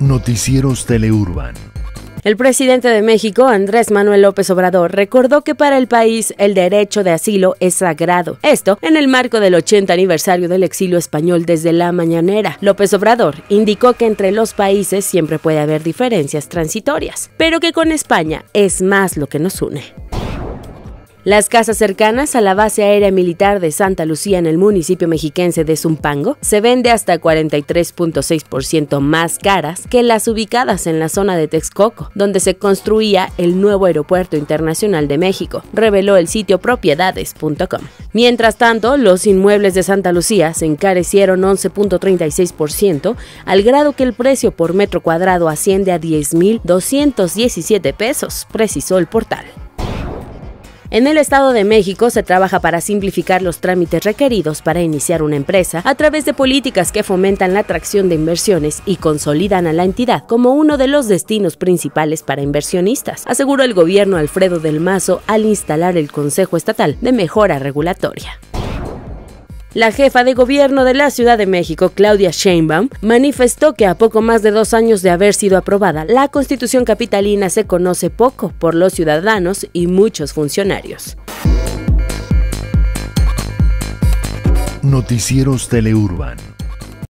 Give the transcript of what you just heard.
Noticieros Teleurban. El presidente de México, Andrés Manuel López Obrador, recordó que para el país el derecho de asilo es sagrado. Esto en el marco del 80 aniversario del exilio español desde la mañanera. López Obrador indicó que entre los países siempre puede haber diferencias transitorias, pero que con España es más lo que nos une. Las casas cercanas a la base aérea militar de Santa Lucía en el municipio mexiquense de Zumpango se ven de hasta 43.6% más caras que las ubicadas en la zona de Texcoco, donde se construía el nuevo aeropuerto internacional de México, reveló el sitio propiedades.com. Mientras tanto, los inmuebles de Santa Lucía se encarecieron 11.36%, al grado que el precio por metro cuadrado asciende a 10,217 pesos, precisó el portal. En el Estado de México se trabaja para simplificar los trámites requeridos para iniciar una empresa a través de políticas que fomentan la atracción de inversiones y consolidan a la entidad como uno de los destinos principales para inversionistas, aseguró el gobierno Alfredo del Mazo al instalar el Consejo Estatal de Mejora Regulatoria. La jefa de gobierno de la Ciudad de México, Claudia Sheinbaum, manifestó que a poco más de 2 años de haber sido aprobada, la Constitución capitalina se conoce poco por los ciudadanos y muchos funcionarios. Noticieros Teleurban.